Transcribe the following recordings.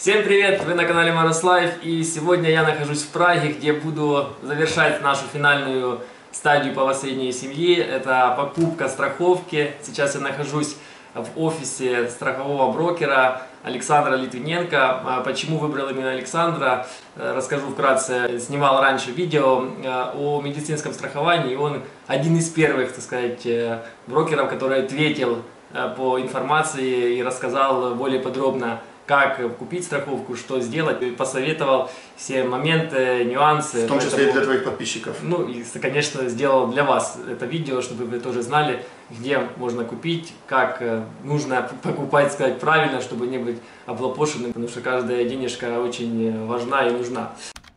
Всем привет! Вы на канале Maros Life, и сегодня я нахожусь в Праге, где буду завершать нашу финальную стадию по последней семье. Это покупка страховки. Сейчас я нахожусь в офисе страхового брокера Александра Литвиненко. Почему выбрал именно Александра, расскажу вкратце. Снимал раньше видео о медицинском страховании, и он один из первых, так сказать, брокеров, который ответил по информации и рассказал более подробно, как купить страховку, что сделать, и посоветовал все моменты, нюансы. В том числе и для твоих подписчиков. Ну и, конечно, сделал для вас это видео, чтобы вы тоже знали, где можно купить, как нужно покупать, сказать правильно, чтобы не быть облапошенным, потому что каждая денежка очень важна и нужна.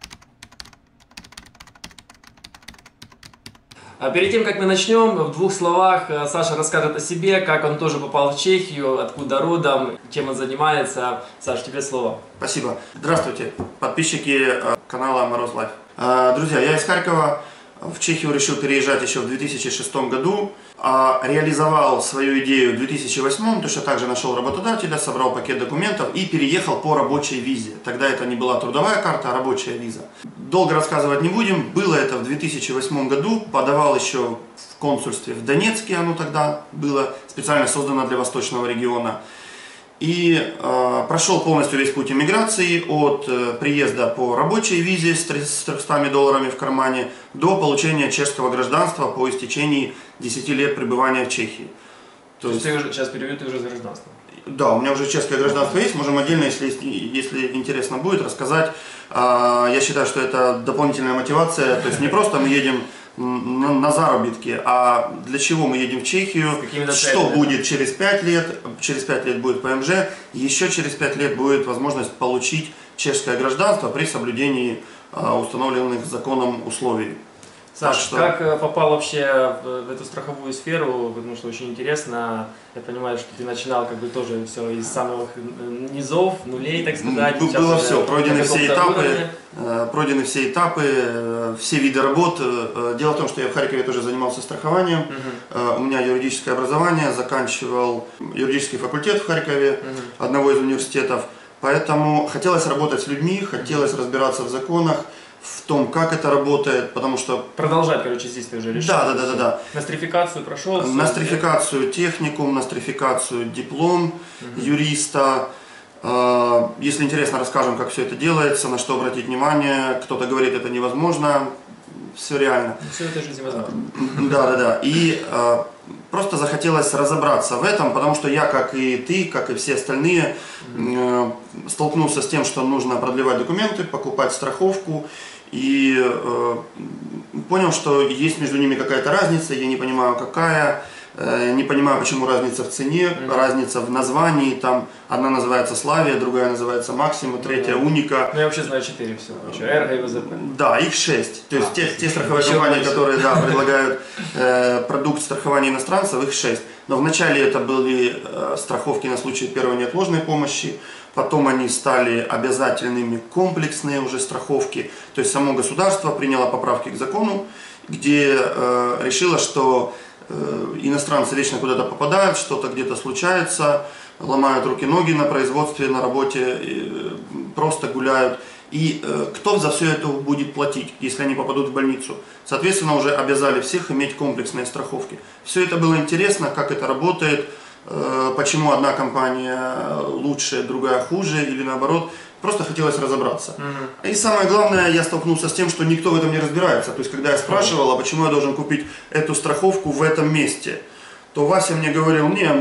Перед тем, как мы начнем, в двух словах Саша расскажет о себе, как он тоже попал в Чехию, откуда родом, чем он занимается. Саш, тебе слово. Спасибо. Здравствуйте, подписчики канала Maros Life. Друзья, я из Харькова. В Чехию решил переезжать еще в 2006 году. Реализовал свою идею в 2008, точно так же нашел работодателя, собрал пакет документов и переехал по рабочей визе. Тогда это не была трудовая карта, а рабочая виза. Долго рассказывать не будем. Было это в 2008 году. Подавал еще в консульстве в Донецке, оно тогда было специально создано для восточного региона. И прошел полностью весь путь иммиграции от приезда по рабочей визе с $300 в кармане до получения чешского гражданства по истечении 10 лет пребывания в Чехии. То есть ты уже, сейчас перевод, ты уже за гражданство? Да, у меня уже чешское гражданство есть, можем отдельно, если интересно будет, рассказать. Я считаю, что это дополнительная мотивация, то есть не просто мы едем на заработки, а для чего мы едем в Чехию, что будет через 5 лет, через 5 лет будет ПМЖ, еще через 5 лет будет возможность получить чешское гражданство при соблюдении установленных законом условий. Саш, как попал вообще в эту страховую сферу, потому что очень интересно, я понимаю, что ты начинал как бы тоже все из самых низов, нулей, так сказать. Было все, пройдены все этапы, все виды работ. Дело в том, что я в Харькове тоже занимался страхованием, у меня юридическое образование, заканчивал юридический факультет в Харькове, одного из университетов, поэтому хотелось работать с людьми, хотелось разбираться в законах, в том, как это работает, потому что... Продолжать, короче, здесь ты уже решил. Да. Нострификацию прошел? Нострификацию техникум, нострификацию диплом юриста. Если интересно, расскажем, как все это делается, на что обратить внимание. Кто-то говорит, это невозможно. Все реально. Все это жизнь невозможно. Да. И просто захотелось разобраться в этом, потому что я, как и ты, как и все остальные, столкнулся с тем, что нужно продлевать документы, покупать страховку. И понял, что есть между ними какая-то разница, я не понимаю какая, не понимаю, почему разница в цене, разница в названии, там одна называется Славия, другая называется Максима, третья Уника. Ну я вообще знаю 4 всего, еще Эрго и ВЗП. Да, их 6, то есть те страховые компании, которые предлагают продукт страхования иностранцев, их 6. Но вначале это были страховки на случай первой неотложной помощи. Потом они стали обязательными комплексные уже страховки. То есть само государство приняло поправки к закону, где решило, что иностранцы вечно куда-то попадают, что-то где-то случается, ломают руки-ноги на производстве, на работе, просто гуляют. И кто за все это будет платить, если они попадут в больницу? Соответственно, уже обязали всех иметь комплексные страховки. Все это было интересно, как это работает. Почему одна компания лучше, другая хуже или наоборот. Просто хотелось разобраться. И самое главное, я столкнулся с тем, что никто в этом не разбирается. То есть, когда я спрашивал, а почему я должен купить эту страховку в этом месте, то Вася мне говорил, не,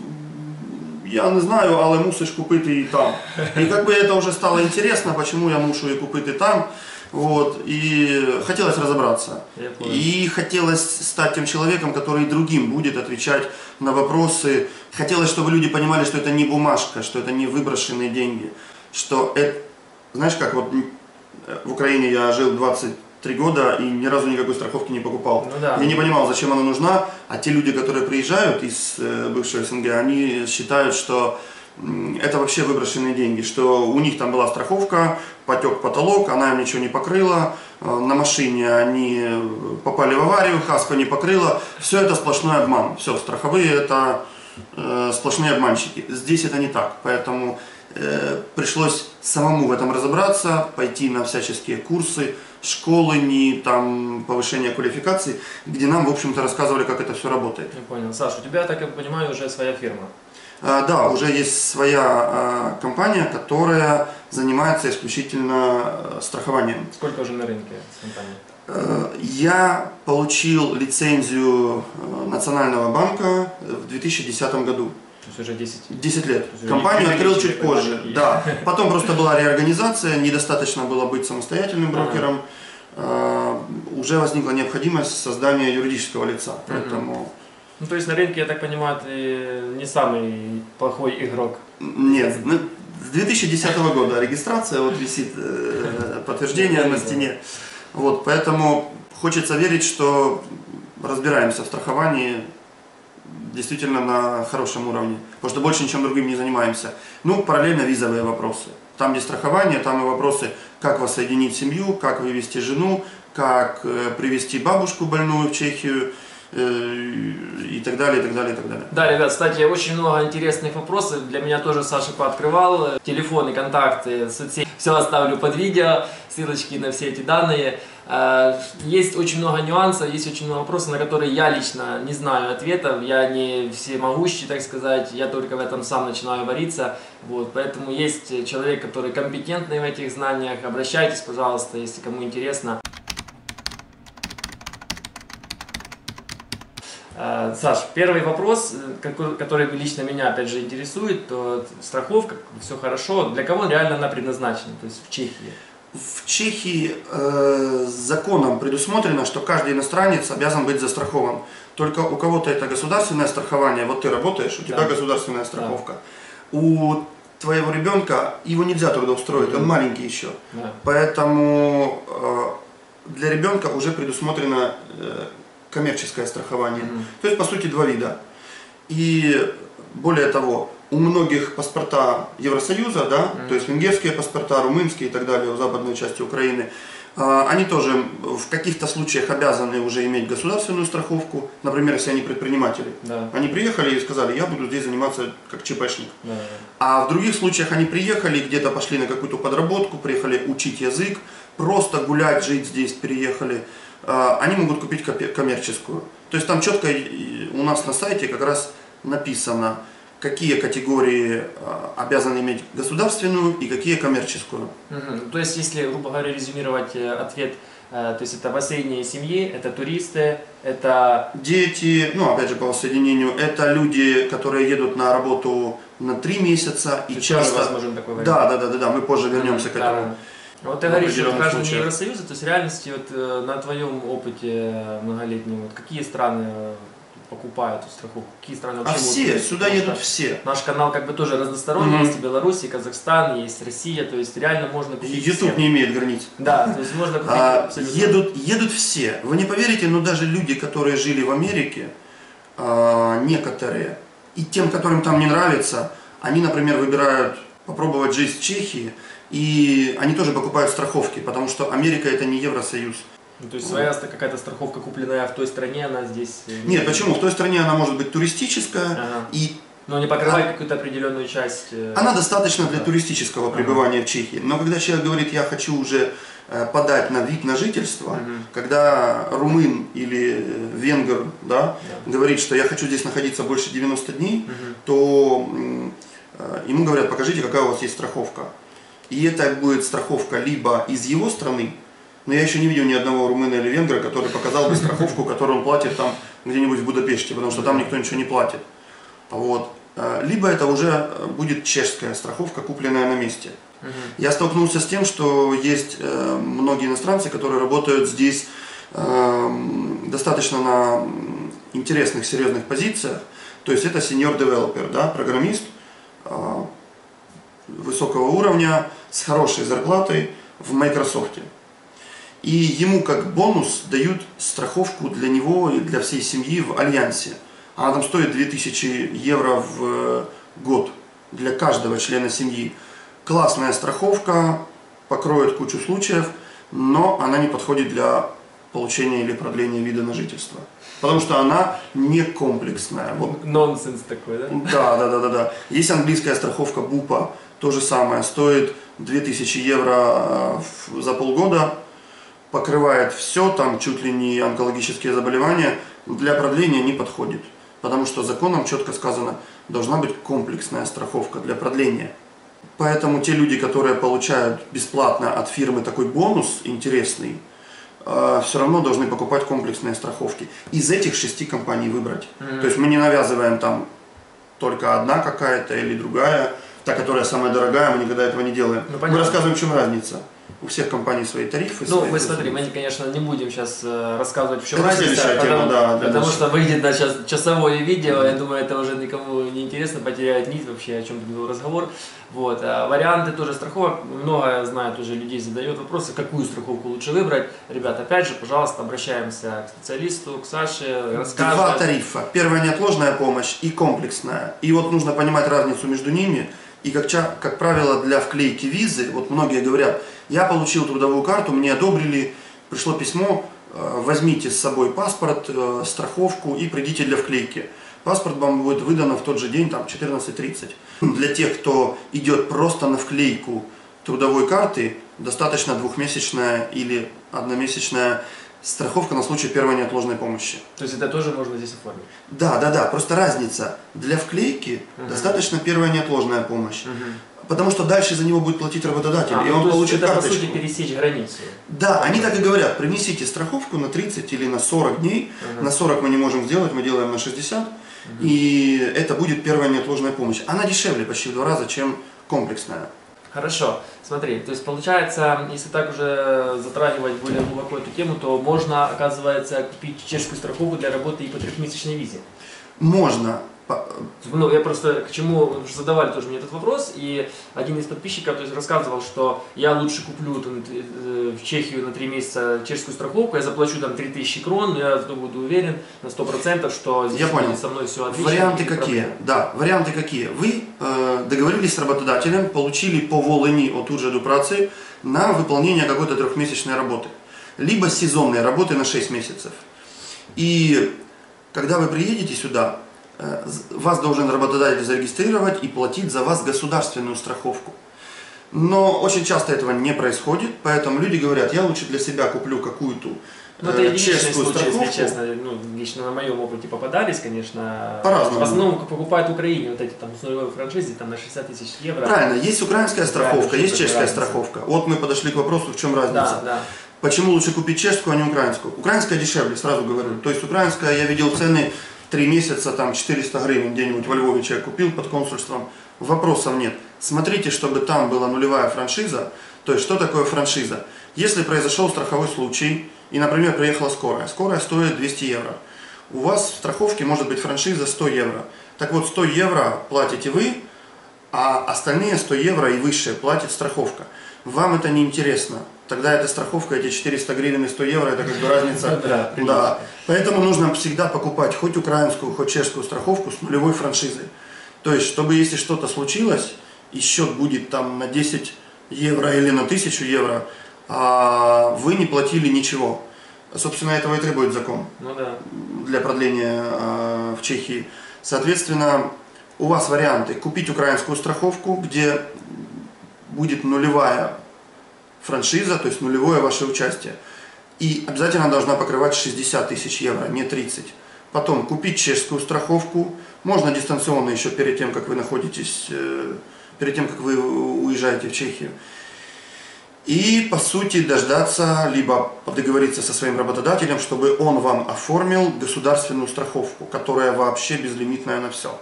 я не знаю, але мусиш купити и там. И как бы это уже стало интересно, почему я мушу и купить и там. Вот, и хотелось разобраться. И хотелось стать тем человеком, который другим будет отвечать на вопросы. Хотелось, чтобы люди понимали, что это не бумажка, что это не выброшенные деньги. Что это, знаешь, как вот в Украине я жил 23 года и ни разу никакой страховки не покупал. Ну, да. Я не понимал, зачем она нужна, а те люди, которые приезжают из бывшего СНГ, они считают, что это вообще выброшенные деньги, что у них там была страховка, потек потолок, она им ничего не покрыла, на машине они попали в аварию, каска не покрыла, все это сплошной обман, все, страховые это сплошные обманщики. Здесь это не так, поэтому пришлось самому в этом разобраться, пойти на всяческие курсы, школы, не там повышение квалификации, где нам, в общем-то, рассказывали, как это все работает. Я понял. Саша, у тебя, так я понимаю, уже своя фирма. Да, уже есть своя компания, которая занимается исключительно страхованием. Сколько уже на рынке с компанией? Я получил лицензию Национального банка в 2010 году. То есть уже 10. 10 лет. Уже Компанию открыл чуть позже. такие. Да. Потом просто была реорганизация, недостаточно было быть самостоятельным брокером. Уже возникла необходимость создания юридического лица. Поэтому... Ну, то есть на рынке, я так понимаю, ты не самый плохой игрок. Нет, с 2010 года регистрация, вот висит подтверждение на стене. Вот, поэтому хочется верить, что разбираемся в страховании действительно на хорошем уровне, потому что больше ничем другим не занимаемся. Ну, параллельно визовые вопросы. Там, где страхование, там и вопросы, как воссоединить семью, как вывести жену, как привезти бабушку больную в Чехию, и так далее, и так далее, и так далее. Да, ребят, кстати, очень много интересных вопросов. Для меня тоже Саша пооткрывал. Телефоны, контакты, соцсети. Все оставлю под видео, ссылочки на все эти данные. Есть очень много нюансов, есть очень много вопросов, на которые я лично не знаю ответов. Я не всемогущий, так сказать, я только в этом сам начинаю вариться. Вот, поэтому есть человек, который компетентный в этих знаниях. Обращайтесь, пожалуйста, если кому интересно. Саш, первый вопрос, который лично меня опять же интересует, то страховка, все хорошо, для кого реально она предназначена, то есть в Чехии? В Чехии законом предусмотрено, что каждый иностранец обязан быть застрахован. Только у кого-то это государственное страхование, вот ты работаешь, у тебя государственная страховка. У твоего ребенка его нельзя трудоустроить, он маленький еще. Поэтому для ребенка уже предусмотрено коммерческое страхование. То есть, по сути, два вида. И более того, у многих паспорта Евросоюза, да, то есть венгерские паспорта, румынские и так далее, в западной части Украины, они тоже в каких-то случаях обязаны уже иметь государственную страховку. Например, если они предприниматели. Да. Они приехали и сказали, я буду здесь заниматься как ЧПшник. Да. А в других случаях они приехали, где-то пошли на какую-то подработку, приехали учить язык, просто гулять, жить здесь, переехали. Они могут купить коммерческую. То есть там четко у нас на сайте как раз написано, какие категории обязаны иметь государственную и какие коммерческую. То есть, если, грубо говоря, резюмировать ответ, то есть это бассейные семьи, это туристы, это... Дети, ну опять же по воссоединению, это люди, которые едут на работу на 3 месяца и часто... возможен такой вариант. Да, мы позже вернемся к этому. Да. Вот ты говоришь, что граждане случаях. Евросоюза, то есть в реальности вот, на твоем опыте многолетнем, вот, какие страны покупают эту страховку, какие страны вообще все, сюда едут все. Наш канал как бы тоже разносторонний, есть и Беларусь, и Казахстан, есть Россия, то есть реально можно купить YouTube всем. не имеет границ. Да, то есть можно купить абсолютно. Едут все. Вы не поверите, но даже люди, которые жили в Америке, некоторые, и тем, которым там не нравится, они, например, выбирают попробовать жизнь в Чехии, и они тоже покупают страховки, потому что Америка это не Евросоюз. Ну, то есть своя какая-то страховка, купленная в той стране, она здесь... Нет, почему? В той стране она может быть туристическая, и но не покрывает какую-то определенную часть... Она достаточно для туристического пребывания в Чехии. Но когда человек говорит, я хочу уже подать на вид на жительство, когда румын или венгер говорит, что я хочу здесь находиться больше 90 дней, то ему говорят, покажите, какая у вас есть страховка. И это будет страховка либо из его страны, но я еще не видел ни одного румына или венгра, который показал бы страховку, которую он платит там где-нибудь в Будапеште, потому что там никто ничего не платит. Вот. Либо это уже будет чешская страховка, купленная на месте. Я столкнулся с тем, что есть многие иностранцы, которые работают здесь достаточно на интересных, серьезных позициях. То есть это senior developer, да, программист высокого уровня с хорошей зарплатой в Microsoft. И ему как бонус дают страховку для него и для всей семьи в Альянсе. Она там стоит 2000 евро в год для каждого члена семьи. Классная страховка, покроет кучу случаев, но она не подходит для получения или продления вида на жительство. Потому что она не комплексная. Вот. Нонсенс такой, да? Да. Есть английская страховка БУПа, то же самое, стоит 2000 евро за полгода, покрывает все, там чуть ли не онкологические заболевания, для продления не подходит. Потому что законом четко сказано, должна быть комплексная страховка для продления. Поэтому те люди, которые получают бесплатно от фирмы такой бонус интересный, все равно должны покупать комплексные страховки. Из этих 6 компаний выбрать. То есть мы не навязываем там только одна какая-то или другая, та, которая самая дорогая, мы никогда этого не делаем. Мы рассказываем, в чем разница. У всех компаний свои тарифы. Ну, мы смотри, мы, конечно, не будем сейчас рассказывать, в чем это разница, потому да, что выйдет сейчас часовое видео, я думаю, это уже никому не интересно, потеряет нить вообще, о чем тут был разговор. Вот. А варианты тоже страховок, много, я знаю, тоже людей задает вопросы, какую страховку лучше выбрать. Ребят, опять же, пожалуйста, обращаемся к специалисту, к Саше, расскажем. 2 тарифа. Первая неотложная помощь и комплексная. И вот нужно понимать разницу между ними. И как правило, для вклейки визы, вот многие говорят, я получил трудовую карту, мне одобрили, пришло письмо, возьмите с собой паспорт, страховку и придите для вклейки. Паспорт вам будет выдан в тот же день, там 14:30. Для тех, кто идет просто на вклейку трудовой карты, достаточно 2-месячная или 1-месячная страховка на случай первой неотложной помощи. То есть это тоже можно здесь оформить? Да. Просто разница. Для вклейки достаточно первая неотложная помощь. Потому что дальше за него будет платить работодатель, и он получит это, карточку. по сути, пересечь границу. Да, они так и говорят, принесите страховку на 30 или на 40 дней. На 40 мы не можем сделать, мы делаем на 60. И это будет первая неотложная помощь. Она дешевле почти в 2 раза, чем комплексная. Хорошо, смотри, то есть получается, если так уже затрагивать более глубоко эту тему, то можно, оказывается, купить чешскую страховку для работы и по 3-месячной визе. Можно. Ну, я просто к чему задавали тоже мне этот вопрос, и один из подписчиков, то есть, рассказывал, что я лучше куплю там, в Чехию на 3 месяца чешскую страховку, я заплачу там 3000 крон, но я буду уверен на 100%, что здесь будет со мной все отлично. Варианты какие? Да, варианты какие? Вы договорились с работодателем, получили поволені от Уряду праці на выполнение какой-то 3-месячной работы, либо сезонной работы на 6 месяцев. И когда вы приедете сюда, вас должен работодатель зарегистрировать и платить за вас государственную страховку. Но очень часто этого не происходит, поэтому люди говорят, я лучше для себя куплю какую-то чешскую страховку. Если честно, лично на моем опыте попадались, конечно. По-разному. В основном покупают в Украине вот эти там с нулевой франшизы там на 60 000 евро. Правильно, есть украинская страховка, есть чешская страховка. Вот мы подошли к вопросу, в чем разница. Да. Почему лучше купить чешскую, а не украинскую? Украинская дешевле, сразу говорю. То есть украинская, я видел цены 3 месяца, там 400 гривен где-нибудь во Львове человек купил под консульством. Вопросов нет. Смотрите, чтобы там была нулевая франшиза. То есть, что такое франшиза? Если произошел страховой случай, и, например, приехала скорая. Скорая стоит 200 евро. У вас в страховке может быть франшиза 100 евро. Так вот, 100 евро платите вы, а остальные 100 евро и выше платит страховка. Вам это не интересно. Тогда эта страховка, эти 400 гривен и 100 евро, это как бы разница. Да. Поэтому нужно всегда покупать хоть украинскую, хоть чешскую страховку с нулевой франшизой. То есть, чтобы если что-то случилось, и счет будет там на 10 евро или на 1000 евро, а вы не платили ничего. Собственно, этого и требует закон для продления в Чехии. Соответственно, у вас варианты купить украинскую страховку, где будет нулевая франшиза, то есть нулевое ваше участие. И обязательно должна покрывать 60 000 евро, не 30. Потом купить чешскую страховку. Можно дистанционно еще перед тем, как вы находитесь, перед тем, как вы уезжаете в Чехию. И, по сути, дождаться, либо договориться со своим работодателем, чтобы он вам оформил государственную страховку, которая вообще безлимитная на все.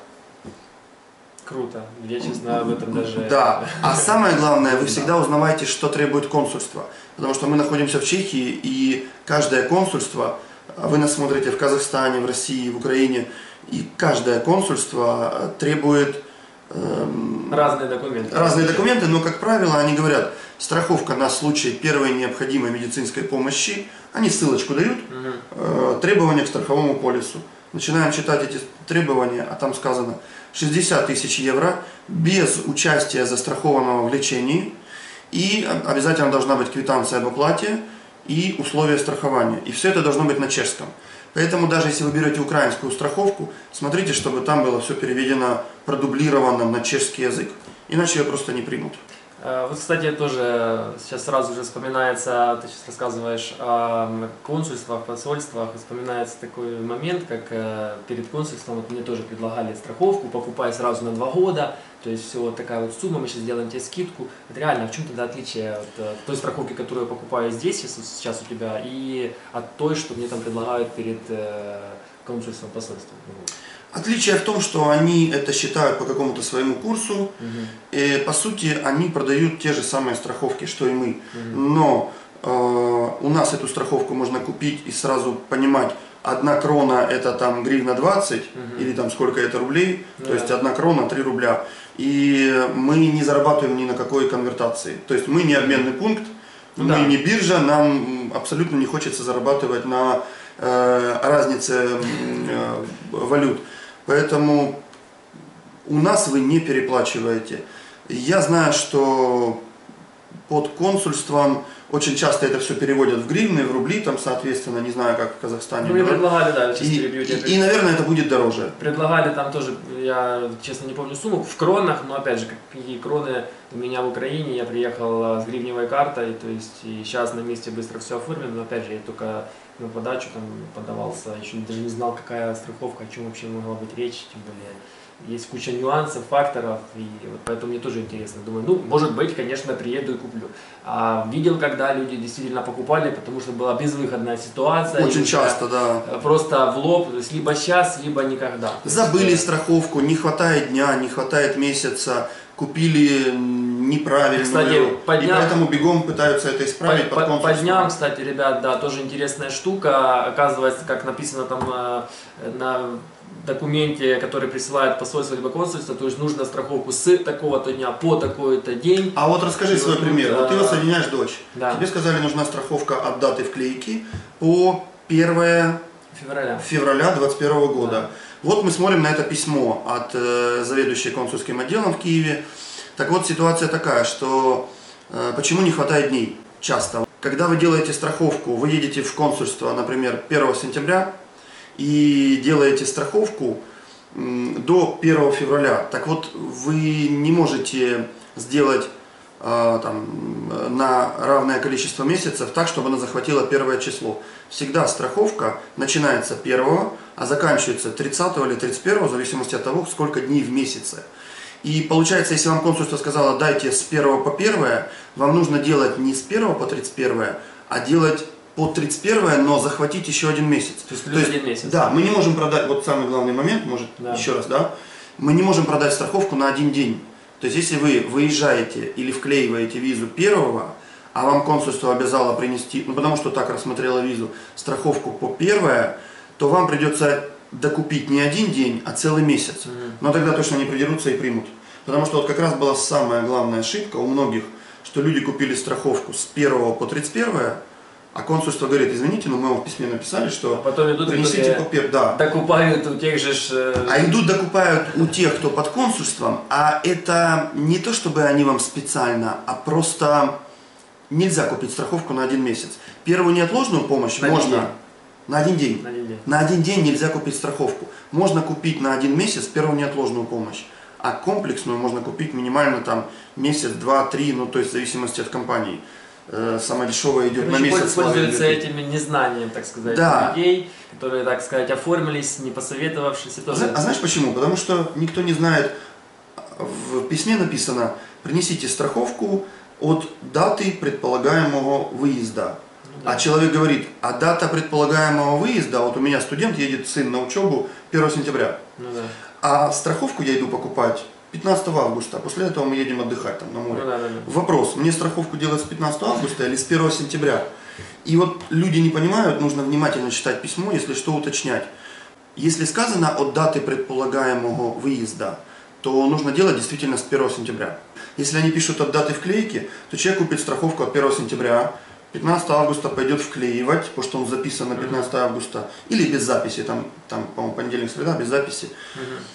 Круто. Я, честно, об этом даже... Да. А самое главное, вы всегда узнавайте, что требует консульство. Потому что мы находимся в Чехии, и каждое консульство, вы нас смотрите в Казахстане, в России, в Украине, и каждое консульство требует... Разные документы. Разные документы, но, как правило, они говорят, страховка на случай первой необходимой медицинской помощи, они ссылочку дают, требования к страховому полису. Начинаем читать эти требования, а там сказано 60 000 евро без участия застрахованного в лечении, и обязательно должна быть квитанция об оплате и условия страхования. И все это должно быть на чешском. Поэтому даже если вы берете украинскую страховку, смотрите, чтобы там было все переведено, продублировано на чешский язык. иначе ее просто не примут. Вот, кстати, тоже сейчас сразу же вспоминается, ты сейчас рассказываешь о консульствах, посольствах, вспоминается такой момент, как перед консульством вот мне тоже предлагали страховку, покупай сразу на 2 года, то есть все вот такая вот сумма, мы сейчас сделаем тебе скидку. Вот реально, в чем тогда отличие от той страховки, которую я покупаю здесь сейчас у тебя, и от той, что мне там предлагают перед консульством, посольством? Отличие в том, что они это считают по какому-то своему курсу, и по сути они продают те же самые страховки, что и мы. Но у нас эту страховку можно купить и сразу понимать, 1 крона это там гривна 20 или там сколько это рублей, то есть 1 крона 3 рубля. И мы не зарабатываем ни на какой конвертации. То есть мы не обменный пункт, мы не биржа, нам абсолютно не хочется зарабатывать на разнице валют. Поэтому у нас вы не переплачиваете. Я знаю, что под консульством очень часто это все переводят в гривны, в рубли, там, соответственно, не знаю, как в Казахстане. Ну, мне предлагали, да, честно и, наверное, это будет дороже. Предлагали там тоже, я честно не помню сумму, в кронах, но опять же, какие кроны у меня в Украине, я приехал с гривневой картой, то есть и сейчас на месте быстро все оформлено, но опять же, я только на подачу там подавался, еще даже не знал, какая страховка, о чем вообще могла быть речь, тем более. Есть куча нюансов, факторов, и вот поэтому мне тоже интересно. Думаю, ну, может быть, конечно, приеду и куплю. А видел, когда люди действительно покупали, потому что была безвыходная ситуация. Очень часто, да. Просто в лоб, то есть либо сейчас, либо никогда. Забыли страховку, не хватает дня, не хватает месяца, купили неправильную, кстати, по дням, и поэтому бегом пытаются это исправить под консульством. По дням, кстати, ребят, да, тоже интересная штука. Оказывается, как написано там на документе, который присылает посольство либо консульство, то есть нужно страховку с такого-то дня по такой-то день. А вот расскажи свой пример. Вот ты его соединяешь дочь. Да. Тебе сказали, нужна страховка от даты вклейки по 1 февраля 2021 года. Да. Вот мы смотрим на это письмо от заведующей консульским отделом в Киеве. Так вот, ситуация такая, что почему не хватает дней часто. Когда вы делаете страховку, вы едете в консульство, например, 1 сентября, и делаете страховку до 1 февраля, так вот вы не можете сделать на равное количество месяцев так, чтобы она захватила 1 число. Всегда страховка начинается 1, а заканчивается 30 или 31, в зависимости от того, сколько дней в месяце. И получается, если вам консульство сказало, дайте с 1 по 1, вам нужно делать не с 1 по 31, а делать по 31, но захватить еще 1 месяц. То есть плюс 1 месяц. Да, мы не можем продать, вот самый главный момент, может, еще раз, да, мы не можем продать страховку на 1 день. То есть, если вы выезжаете или вклеиваете визу 1, а вам консульство обязало принести, ну потому что так рассмотрело визу, страховку по 1, то вам придется докупить не 1 день, а целый месяц. Но тогда точно не придерутся и примут. Потому что вот как раз была самая главная ошибка у многих, что люди купили страховку с 1 по 31, а консульство говорит, извините, но мы вам в письме написали, что потом идут принесите по 1. Да. Докупают у тех же... А идут докупают у тех, кто под консульством, а это не то, чтобы они вам специально, а просто нельзя купить страховку на 1 месяц. Первую неотложную помощь можно... На 1 день. На 1 день. На 1 день нельзя купить страховку. Можно купить на 1 месяц первую неотложную помощь, а комплексную можно купить минимально там месяц, 2, 3, ну то есть в зависимости от компании. Самая дешевая идет на месяц. Пользуются этим незнанием, так сказать, да. людей, которые, так сказать, оформились, не посоветовавшись. А знаешь почему? Потому что никто не знает, в письме написано, принесите страховку от даты предполагаемого выезда. А человек говорит, а дата предполагаемого выезда, вот у меня студент едет, сын на учебу 1 сентября, а страховку я иду покупать 15 августа, после этого мы едем отдыхать там на море. Вопрос, мне страховку делать с 15 августа или с 1 сентября? И вот люди не понимают, нужно внимательно читать письмо, если что уточнять. Если сказано от даты предполагаемого выезда, то нужно делать действительно с 1 сентября. Если они пишут от даты вклейки, то человек купит страховку от 1 сентября, 15 августа пойдет вклеивать, потому что он записан на 15 августа, или без записи, там по-моему, понедельник, среда, без записи.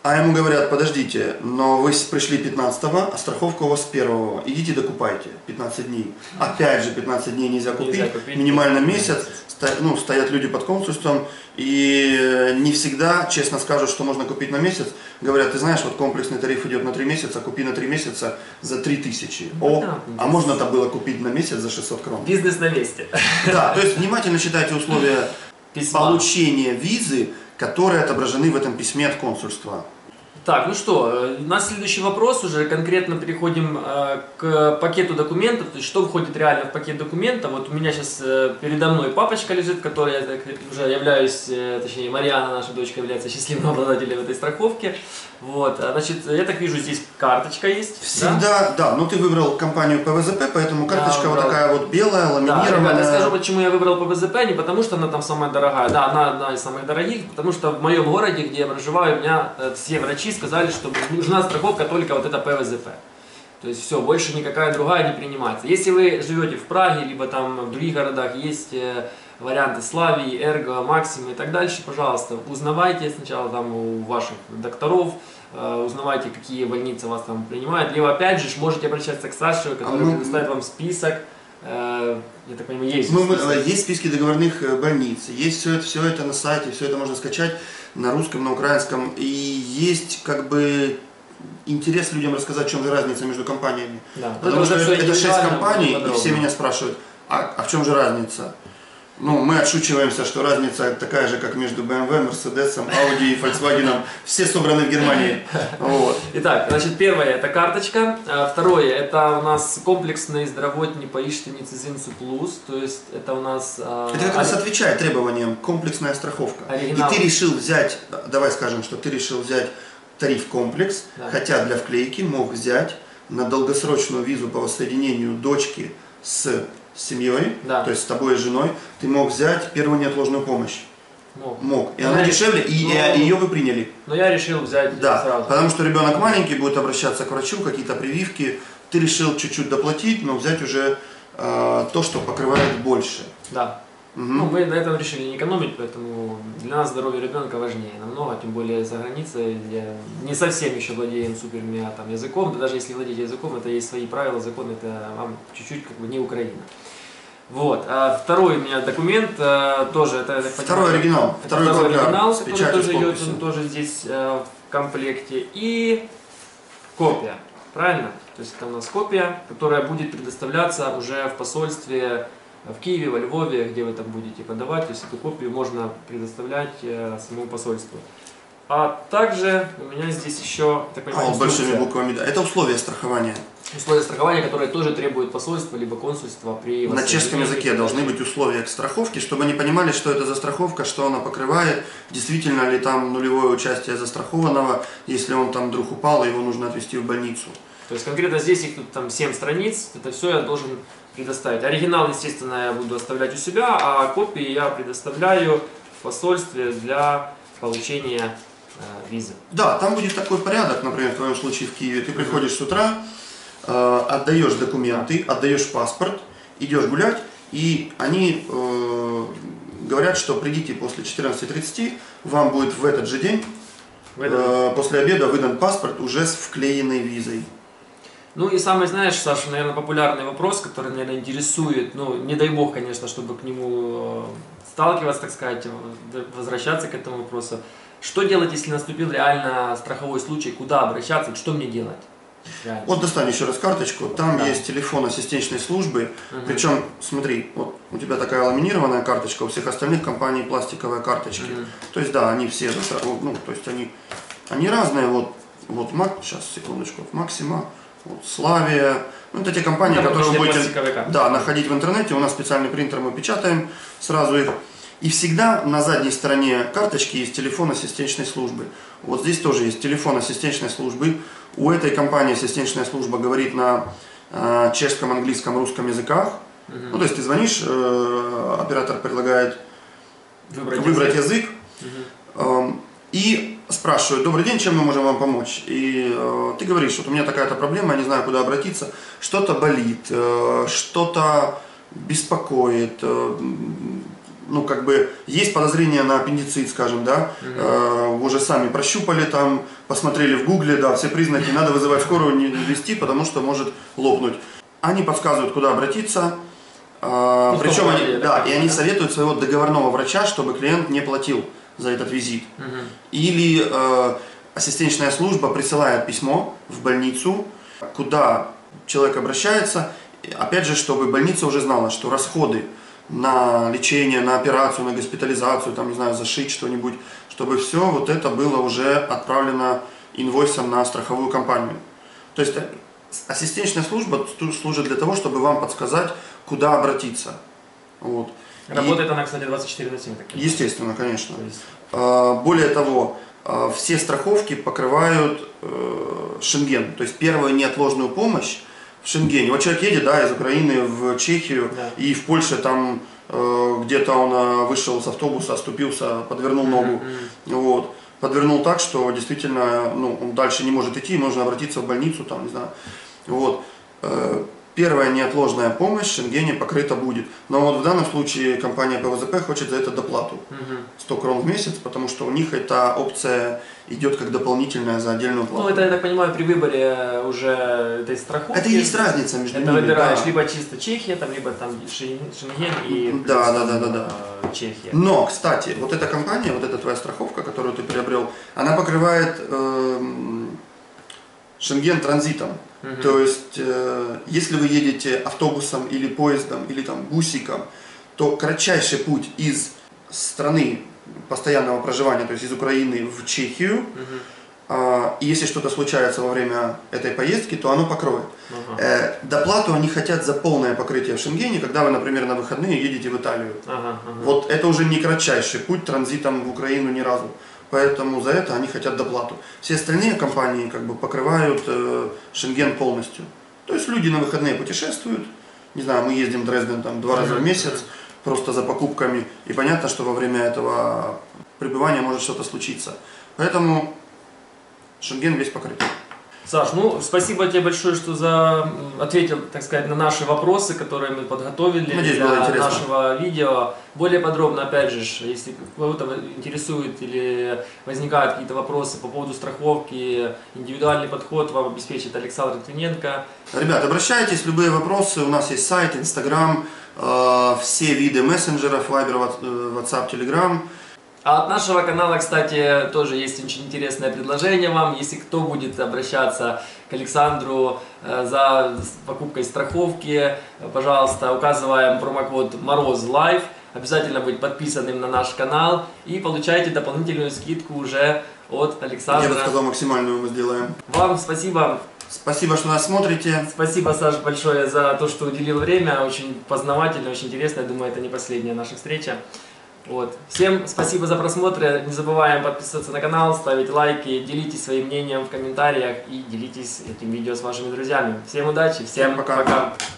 А ему говорят, подождите, но вы пришли 15-го, а страховка у вас 1-го. Идите докупайте 15 дней. Опять же 15 дней нельзя купить, минимально месяц. Стоят люди под консульством, и не всегда, честно скажут, что можно купить на месяц. Говорят, ты знаешь, вот комплексный тариф идет на 3 месяца, купи на 3 месяца за 3000. А можно это было купить на месяц за 600 крон. Бизнес на месте. Да, то есть внимательно читайте условия получения визы, которые отображены в этом письме от консульства. Так, ну что, у нас следующий вопрос, уже конкретно переходим к пакету документов, то есть что входит реально в пакет документов. Вот у меня сейчас передо мной папочка лежит, в которой я уже являюсь, точнее Марьяна, наша дочка, является счастливым обладателем этой страховки. Вот, значит, я так вижу, здесь карточка есть. Всегда, да, но ты выбрал компанию ПВЗП, поэтому карточка вот такая вот белая, ламинированная. Да, ребята, я скажу, почему я выбрал ПВЗП, не потому что она там самая дорогая, да, она одна из самых дорогих, потому что в моем городе, где я проживаю, у меня все врачи сказали, что нужна страховка только вот эта ПВЗП. То есть все, больше никакая другая не принимается. Если вы живете в Праге, либо там в других городах, есть варианты Славии, Эрго, Максима и так дальше, пожалуйста, узнавайте сначала там у ваших докторов, узнавайте, какие больницы вас там принимают, либо опять же можете обращаться к Саше, который предоставит вам список. Я так понимаю, есть списки. Есть списки договорных больниц, есть все это на сайте, все это можно скачать на русском, на украинском, и есть как бы интерес людям рассказать, в чем же разница между компаниями. Да. Потому что это 6 компаний, и все меня спрашивают, а в чем же разница? Ну, мы отшучиваемся, что разница такая же, как между BMW, Mercedes, Audi и Volkswagen. Все собраны в Германии. Вот. Итак, значит, первое это карточка. Второе это у нас комплексный здравотный поиштеницы Зинсу Плюс. То есть это у нас... Это как раз отвечает требованиям комплексная страховка. Оригинал. И ты решил взять, давай скажем, что ты решил взять тариф комплекс, да. Хотя для вклейки мог взять на долгосрочную визу по воссоединению дочки с семьей, да. То есть с тобой и женой, ты мог взять первую неотложную помощь. Мог. И она дешевле, и ее вы приняли. Но я решил взять сразу. Потому что ребенок маленький, будет обращаться к врачу, какие-то прививки. Ты решил чуть-чуть доплатить, но взять уже то, что покрывает больше. Да. Угу. Ну, мы на этом решили не экономить, поэтому для нас здоровье ребенка важнее намного, тем более за границей, где не совсем еще владеем супер там языком, да даже если владеть языком, это есть свои правила, законы, это вам чуть-чуть как бы не Украина. Вот. А второй у меня документ тоже, это второй оригинал, второй оригинал, который тоже идет, он тоже здесь в комплекте, и копия, правильно? То есть это у нас копия, которая будет предоставляться уже в посольстве в Киеве, во Львове, где вы там будете подавать, то есть эту копию можно предоставлять самому посольству. А также у меня здесь еще, так понимаю, большими буквами, да. Это условия страхования. Условия страхования, которые тоже требуют посольство, либо консульство при... На чешском языке должны быть условия к страховке, чтобы они понимали, что это за страховка, что она покрывает, действительно ли там нулевое участие застрахованного, если он там вдруг упал, его нужно отвезти в больницу. То есть конкретно здесь их тут там 7 страниц, это все я должен предоставить. Оригинал, естественно, я буду оставлять у себя, а копии я предоставляю в посольстве для получения визы. Да, там будет такой порядок, например, в твоем случае в Киеве. Ты приходишь с утра, отдаешь документы, отдаешь паспорт, идешь гулять, и они говорят, что придите после 14:30, вам будет в этот же день, после обеда выдан паспорт уже с вклеенной визой. Ну и самый, знаешь, Саша, наверное, популярный вопрос, который, наверное, интересует, ну, не дай бог, конечно, чтобы к нему сталкиваться, так сказать, возвращаться к этому вопросу. Что делать, если наступил реально страховой случай, куда обращаться, что мне делать? Реально. Вот достань еще раз карточку, там есть телефон ассистентской службы, причем, смотри, вот у тебя такая ламинированная карточка, у всех остальных компаний пластиковые карточки, то есть да, они все, ну, то есть они разные, вот сейчас, секундочку, Максима, вот, Славия, ну, это те компании, которые вы будете находить в интернете, у нас специальный принтер, мы печатаем сразу их. И всегда на задней стороне карточки есть телефон ассистентской службы. Вот здесь тоже есть телефон ассистентской службы. У этой компании ассистентская служба говорит на чешском, английском, русском языках. Ну, то есть ты звонишь, оператор предлагает выбрать язык. И спрашивают: добрый день, чем мы можем вам помочь? И ты говоришь: вот у меня такая-то проблема, я не знаю, куда обратиться. Что-то болит, что-то беспокоит. ну, как бы, есть подозрение на аппендицит, скажем, да, уже сами прощупали там, посмотрели в гугле, да, все признаки, надо вызывать скорую, не вести, потому что может лопнуть. Они подсказывают, куда обратиться, причем они, да, и они советуют своего договорного врача, чтобы клиент не платил за этот визит. Или ассистентская служба присылает письмо в больницу, куда человек обращается, опять же, чтобы больница уже знала, что расходы на лечение, на операцию, на госпитализацию, там, не знаю, зашить что-нибудь, чтобы все вот это было уже отправлено инвойсом на страховую компанию. То есть ассистентская служба служит для того, чтобы вам подсказать, куда обратиться. Вот. Работает она, кстати, 24/7. Естественно, конечно. Более того, все страховки покрывают Шенген, то есть первую неотложную помощь в Шенгене. Вот человек едет, да, из Украины в Чехию, да, и в Польше там где-то он вышел с автобуса, оступился, подвернул ногу. Вот. Подвернул так, что действительно, ну, он дальше не может идти, нужно обратиться в больницу, там, не знаю. Вот. Первая неотложная помощь в Шенгене покрыта будет. Но вот в данном случае компания ПВЗП хочет за это доплату. 100 крон в месяц, потому что у них эта опция идет как дополнительная за отдельную плату. Ну, это, я так понимаю, при выборе уже этой страховки. Это есть разница между ними. Это выбираешь, да, либо чисто Чехия, там, либо там Шенген и да. Чехия. Но, кстати, вот эта компания, вот эта твоя страховка, которую ты приобрел, она покрывает Шенген транзитом. То есть, если вы едете автобусом или поездом, или там бусиком, то кратчайший путь из страны постоянного проживания, то есть из Украины в Чехию, и если что-то случается во время этой поездки, то оно покроет. Доплату они хотят за полное покрытие в Шенгене, когда вы, например, на выходные едете в Италию. Вот это уже не кратчайший путь транзитом в Украину ни разу. Поэтому за это они хотят доплату. Все остальные компании как бы покрывают Шенген полностью. То есть люди на выходные путешествуют. Не знаю, мы ездим в Дрезден там 2 раза в месяц, просто за покупками. И понятно, что во время этого пребывания может что-то случиться. Поэтому Шенген весь покрыт. Саш, ну спасибо тебе большое, что ответил, так сказать, на наши вопросы, которые мы подготовили. Надеюсь, для было интересно. Нашего видео. Более подробно, опять же, если кого-то интересует или возникают какие-то вопросы по поводу страховки, индивидуальный подход вам обеспечит Александр Литвиненко. Ребят, обращайтесь, любые вопросы, у нас есть сайт, Инстаграм, все виды мессенджеров, Viber, WhatsApp, Telegram. А от нашего канала, кстати, тоже есть очень интересное предложение вам. Если кто будет обращаться к Александру за покупкой страховки, пожалуйста, указываем промокод MOROZLIVE. Обязательно быть подписанным на наш канал и получайте дополнительную скидку уже от Александра. Я бы сказал, максимальную мы сделаем. Вам спасибо. Спасибо, что нас смотрите. Спасибо, Саш, большое за то, что уделил время. Очень познавательно, очень интересно. Я думаю, это не последняя наша встреча. Вот. Всем спасибо за просмотр. Не забываем подписываться на канал, ставить лайки, делитесь своим мнением в комментариях и делитесь этим видео с вашими друзьями. Всем удачи, всем пока.